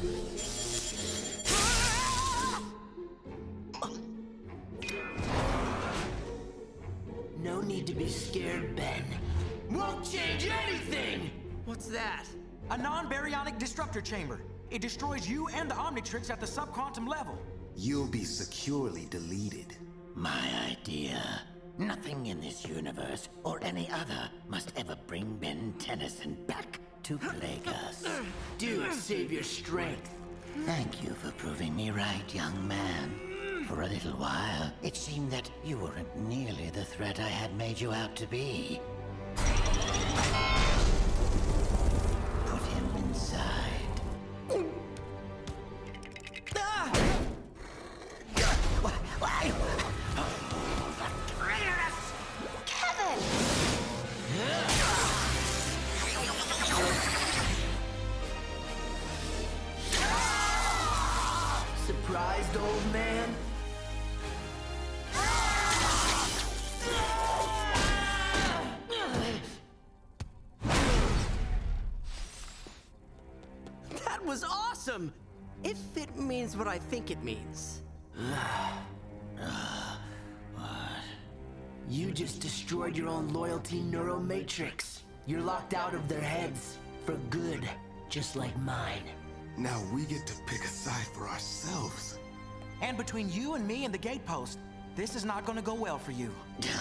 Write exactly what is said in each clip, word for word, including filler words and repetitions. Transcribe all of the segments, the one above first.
No need to be scared, Ben. Won't change anything! What's that? A non-baryonic disruptor chamber. It destroys you and the Omnitrix at the subquantum level. You'll be securely deleted. My idea. Nothing in this universe, or any other, must ever bring Ben Tennyson back to plague us. Dude, save your strength. Thank you for proving me right, young man. For a little while, it seemed that you weren't nearly the threat I had made you out to be. Put him inside. Ah! Why? Why? Oh, the traitors! Kevin! Surprised, old man? That was awesome! If it means what I think it means. You just destroyed your own loyalty neuromatrix. You're locked out of their heads. For good. Just like mine. Now we get to pick a side for ourselves. And between you and me and the gatepost, this is not gonna go well for you.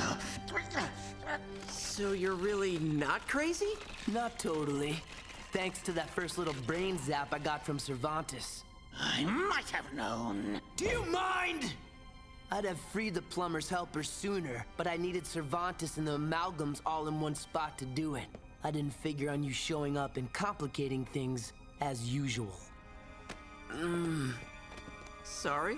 So you're really not crazy? Not totally. Thanks to that first little brain zap I got from Cervantes. I might have known. Do you mind? I'd have freed the plumber's helper sooner, but I needed Cervantes and the amalgams all in one spot to do it. I didn't figure on you showing up and complicating things as usual. Mm. Sorry?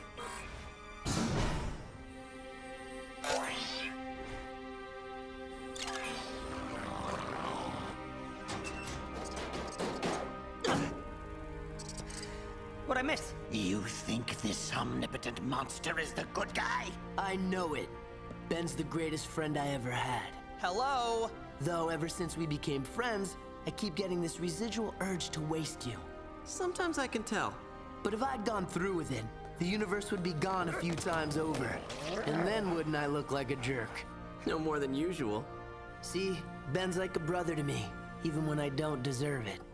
What'd I miss? You think this omnipotent monster is the good guy? I know it. Ben's the greatest friend I ever had. Hello? Though ever since we became friends, I keep getting this residual urge to waste you. Sometimes I can tell. But if I'd gone through with it, the universe would be gone a few times over. And then wouldn't I look like a jerk? No more than usual. See, Ben's like a brother to me, even when I don't deserve it.